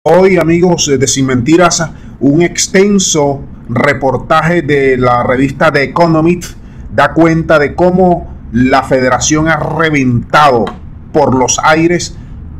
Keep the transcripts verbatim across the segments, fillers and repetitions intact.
Hoy, amigos de Sin Mentiras, un extenso reportaje de la revista The Economist da cuenta de cómo la federación ha reventado por los aires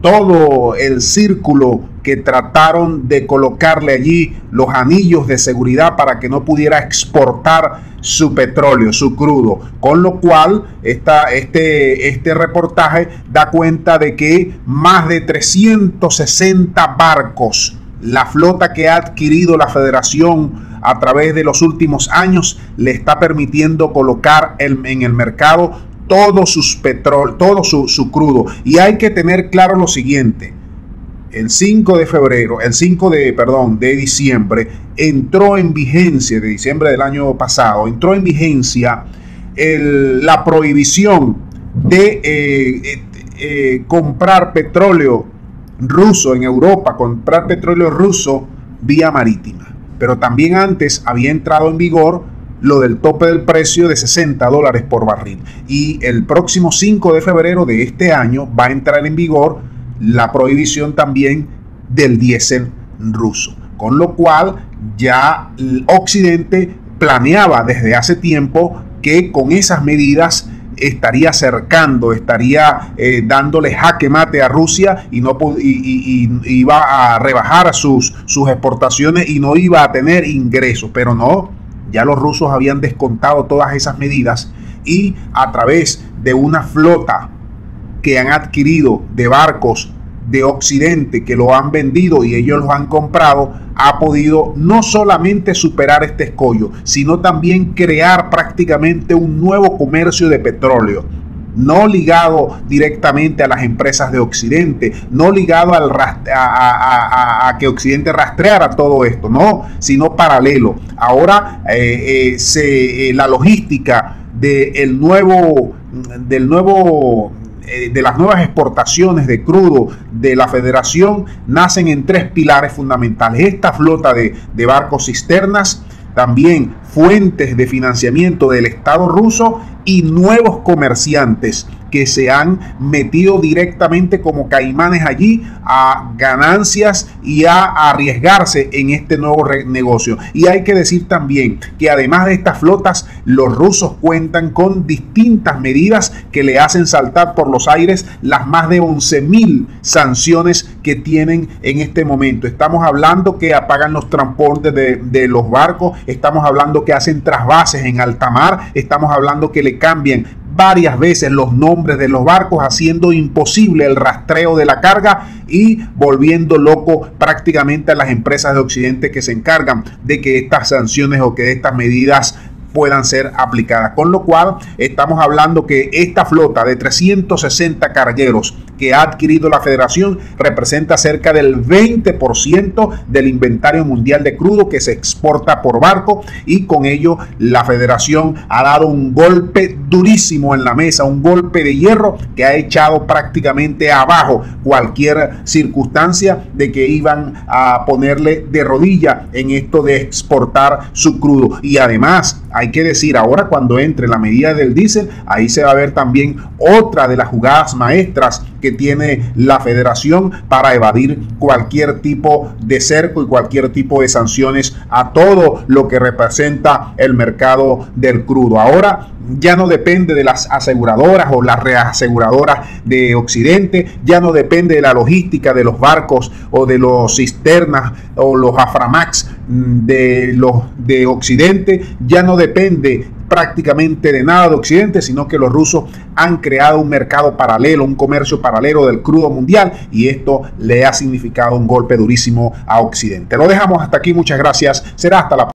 todo el círculo que trataron de colocarle allí los anillos de seguridad para que no pudiera exportar su petróleo, su crudo, con lo cual esta, este, este reportaje da cuenta de que más de trescientos sesenta barcos, la flota que ha adquirido la federación a través de los últimos años, le está permitiendo colocar el, en el mercado todo sus petróleo, todo su, su crudo. Y hay que tener claro lo siguiente: el cinco de febrero, el cinco de, perdón, de diciembre, entró en vigencia, de diciembre del año pasado, entró en vigencia el, la prohibición de eh, eh, eh, comprar petróleo ruso en Europa, comprar petróleo ruso vía marítima. Pero también antes había entrado en vigor lo del tope del precio de sesenta dólares por barril. Y el próximo cinco de febrero de este año va a entrar en vigor la prohibición también del diésel ruso. Con lo cual ya el Occidente planeaba desde hace tiempo que con esas medidas estaría acercando, estaría eh, dándole jaque mate a Rusia y no y, y, y iba a rebajar sus, sus exportaciones y no iba a tener ingresos. Pero no, ya los rusos habían descontado todas esas medidas y a través de una flota que han adquirido de barcos de Occidente, que lo han vendido y ellos los han comprado, ha podido no solamente superar este escollo, sino también crear prácticamente un nuevo comercio de petróleo, no ligado directamente a las empresas de Occidente, no ligado al a, a, a, a que Occidente rastreara todo esto, no, sino paralelo. Ahora eh, eh, se, eh, la logística de el nuevo, del nuevo, eh, de las nuevas exportaciones de crudo de la federación nacen en tres pilares fundamentales: esta flota de, de barcos cisternas, también fuentes de financiamiento del Estado ruso y nuevos comerciantes que se han metido directamente como caimanes allí a ganancias y a arriesgarse en este nuevo negocio. Y hay que decir también que además de estas flotas, los rusos cuentan con distintas medidas que le hacen saltar por los aires las más de once mil sanciones que tienen en este momento. Estamos hablando que apagan los transportes de, de los barcos, estamos hablando que hacen trasvases en alta mar, estamos hablando que le cambian varias veces los nombres de los barcos, haciendo imposible el rastreo de la carga y volviendo loco prácticamente a las empresas de Occidente que se encargan de que estas sanciones o que estas medidas puedan ser aplicadas. Con lo cual estamos hablando que esta flota de trescientos sesenta cargueros que ha adquirido la federación representa cerca del veinte por ciento del inventario mundial de crudo que se exporta por barco, y con ello la federación ha dado un golpe durísimo en la mesa, un golpe de hierro que ha echado prácticamente abajo cualquier circunstancia de que iban a ponerle de rodilla en esto de exportar su crudo. Y además hay que decir, ahora cuando entre la medida del diésel, ahí se va a ver también otra de las jugadas maestras que tiene la federación para evadir cualquier tipo de cerco y cualquier tipo de sanciones a todo lo que representa el mercado del crudo. Ahora ya no depende de las aseguradoras o las reaseguradoras de Occidente, ya no depende de la logística de los barcos o de los cisternas o los Aframax de los de Occidente, ya no depende prácticamente de nada de Occidente, sino que los rusos han creado un mercado paralelo, un comercio paralelo del crudo mundial, y esto le ha significado un golpe durísimo a Occidente. Lo dejamos hasta aquí, muchas gracias, será hasta la próxima.